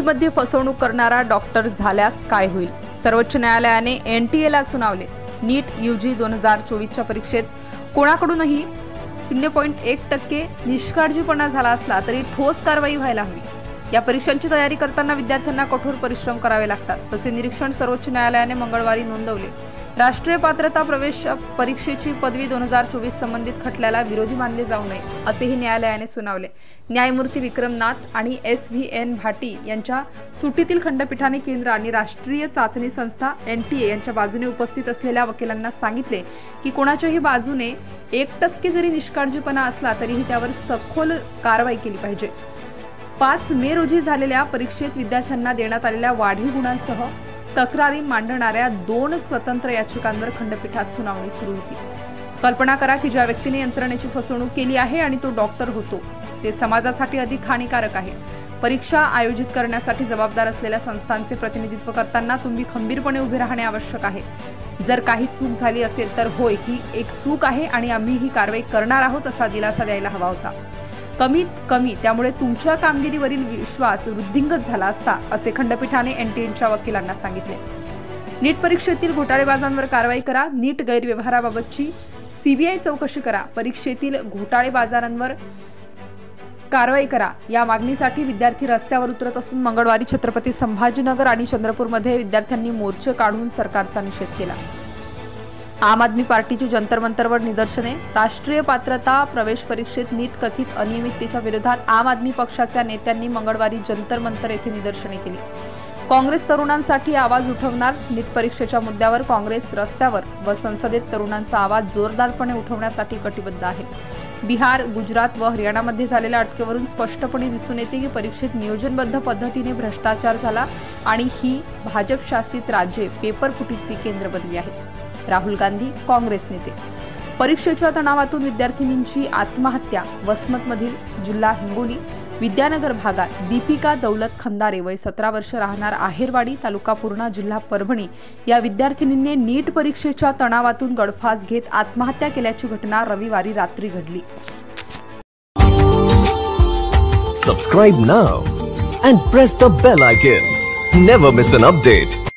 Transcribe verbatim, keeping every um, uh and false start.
नीटमध्ये फसवणूक करणारा डॉक्टर झाल्यास काय होईल? सर्वोच्च न्यायालयाने एनटीएला सुनावले. नीट यूजी दोन हजार चोवीसच्या परीक्षेत कोणाकडूनही शून्य पॉईंट एक टक्के निष्काळजीपणा झाला असला तरी ठोस कारवाई व्हायला हवी. या परीक्षांची तयारी करताना विद्यार्थ्यांना कठोर परिश्रम करावे लागतात तसे निरीक्षण सर्वोच्च न्यायालयाने मंगळवारी नोंदवले. राष्ट्रीय पात्रता प्रवेश परीक्षेची पदवी दोन हजार चोवीस संबंधित खटल्याला विरोधी मानले जाऊ नये असेही न्यायालयाने सुनावले. न्यायमूर्ती विक्रमनाथ आणि एस व्ही एन भाटी यांच्या सुटीतील खंडपीठाने केंद्र आणि राष्ट्रीय चाचणी संस्था एनटीए यांच्या बाजूने उपस्थित असलेल्या वकिलांना सांगितले की कोणाच्याही बाजूने एक टक्के जरी निष्काळजीपणा असला तरीही त्यावर सखोल कारवाई केली पाहिजे. पाच मे रोजी झालेल्या परीक्षेत विद्यार्थ्यांना देण्यात आलेल्या वाढीव गुणांसह तक्रारी मांडणाऱ्या दोन स्वतंत्र याचिकांवर खंडपीठात सुनावणी सुरू होती. कल्पना करा की ज्या व्यक्तीने यंत्रणेची फसवणूक केली आहे आणि तो डॉक्टर होतो ते समाजासाठी अधिक हानिकारक आहे. परीक्षा आयोजित करण्यासाठी जबाबदार असलेल्या संस्थांचे प्रतिनिधित्व करताना तुम्ही खंबीरपणे उभे राहणे आवश्यक आहे. जर काही चूक झाली असेल तर होय, ही एक चूक आहे आणि आम्ही ही कारवाई करणार आहोत असा दिलासा द्यायला हवा होता. कमीत कमी त्यामुळे तुमच्या कामगिरीवरील विश्वास वृद्धिंगत झाला असता असे खंडपीठाने एनटीएच्या वकिलांना सांगितले. नीट परीक्षेतील घोटाळेबाजांवर कारवाई करा. नीट गैरव्यवहाराबाबतची सीबीआय चौकशी करा. परीक्षेतील घोटाळेबाजांवर कारवाई करा या मागणीसाठी विद्यार्थी रस्त्यावर उतरत असून मंगळवारी छत्रपती संभाजीनगर आणि चंद्रपूरमध्ये विद्यार्थ्यांनी मोर्चे काढून सरकारचा निषेध केला. आम आदमी पार्टीची जंतर मंतरवर निदर्शने. राष्ट्रीय पात्रता प्रवेश परीक्षेत नीट कथित अनियमिततेच्या विरोधात आम आदमी पक्षाच्या नेत्यांनी मंगळवारी जंतर मंतर येथे निदर्शने केली. काँग्रेस तरुणांसाठी आवाज उठवणार. नीट परीक्षेच्या मुद्द्यावर काँग्रेस रस्त्यावर व संसदेत तरुणांचा आवाज जोरदारपणे उठवण्यासाठी कटिबद्ध आहे. बिहार, गुजरात व हरियाणामध्ये झालेल्या अटकेवरून स्पष्टपणे दिसून येते की परीक्षेत नियोजनबद्ध पद्धतीने भ्रष्टाचार झाला आणि ही भाजप शासित राज्ये पेपरफुटीची केंद्र बनली आहेत. राहुल गांधी, काँग्रेस नेते. परीक्षेच्या तणावातून विद्यार्थिनींची आत्महत्या. वसमतमधील जिल्हा हिंगोली विद्यानगर भागात दीपिका दौलत खंदारे वय सतरा वर्ष राहणार आहेरवाडी तालुका पूर्णा जिल्हा परभणी या विद्यार्थिनींनी नीट परीक्षेच्या तणावातून गळफास घेत आत्महत्या केल्याची घटना रविवारी रात्री घडली. Subscribe now and press the bell icon. Never miss an update.